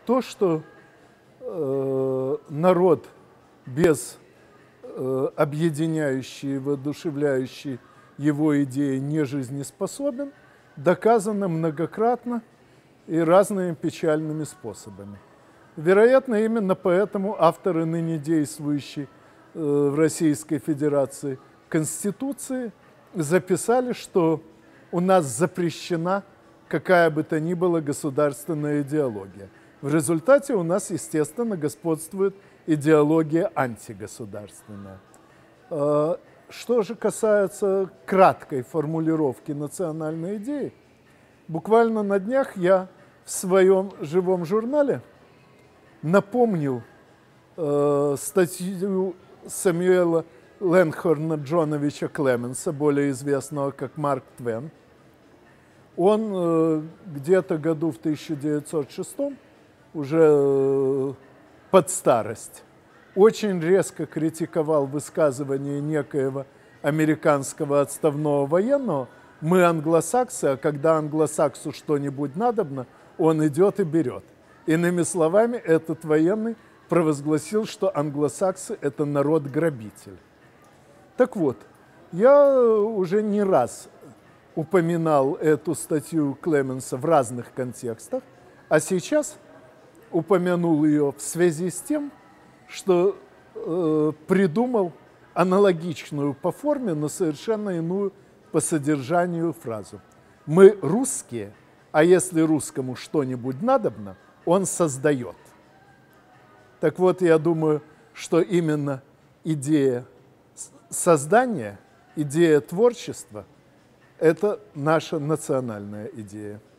то, что народ без объединяющей и воодушевляющей его идеи не жизнеспособен, доказано многократно и разными печальными способами. Вероятно, именно поэтому авторы ныне действующей в Российской Федерации Конституции записали, что у нас запрещена какая бы то ни была государственная идеология. В результате у нас, естественно, господствует идеология антигосударственная. Что же касается краткой формулировки национальной идеи, буквально на днях я в своем живом журнале напомнил статью Сэмюэла Ленхорна Джоновича Клеменса, более известного как Марк Твен. Он где-то году в 1906 уже под старость очень резко критиковал высказывание некоего американского отставного военного: мы англосаксы, а когда англосаксу что-нибудь надобно, он идет и берет. Иными словами, этот военный провозгласил, что англосаксы – это народ-грабитель. Так вот, я уже не раз упоминал эту статью Клеменса в разных контекстах, а сейчас упомянул ее в связи с тем, что придумал аналогичную по форме, но совершенно иную по содержанию фразу. Мы русские, а если русскому что-нибудь надобно, он создает. Так вот, я думаю, что именно идея создания, идея творчества – это наша национальная идея.